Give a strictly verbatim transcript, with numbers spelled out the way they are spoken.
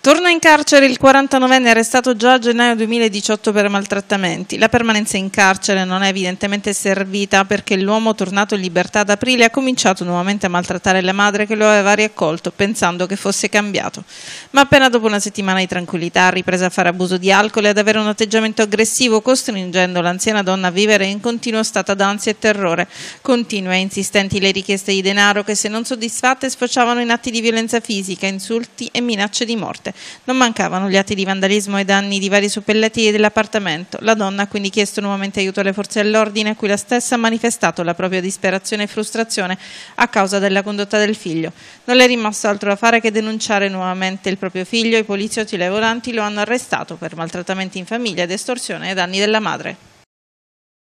Torna in carcere il quarantanovenne arrestato già a gennaio duemiladiciotto per maltrattamenti. La permanenza in carcere non è evidentemente servita perché l'uomo tornato in libertà ad aprile ha cominciato nuovamente a maltrattare la madre che lo aveva riaccolto pensando che fosse cambiato. Ma appena dopo una settimana di tranquillità ha ripreso a fare abuso di alcol e ad avere un atteggiamento aggressivo, costringendo l'anziana donna a vivere in continuo stato d'ansia e terrore. Continue e insistenti le richieste di denaro che, se non soddisfatte, sfociavano in atti di violenza fisica, insulti e minacce di morte. Non mancavano gli atti di vandalismo e danni di vari suppelletti dell'appartamento. La donna ha quindi chiesto nuovamente aiuto alle forze dell'ordine, a cui la stessa ha manifestato la propria disperazione e frustrazione a causa della condotta del figlio. Non le è rimasto altro da fare che denunciare nuovamente il proprio figlio. I poliziotti lavoranti lo hanno arrestato per maltrattamenti in famiglia ed estorsione ai danni della madre.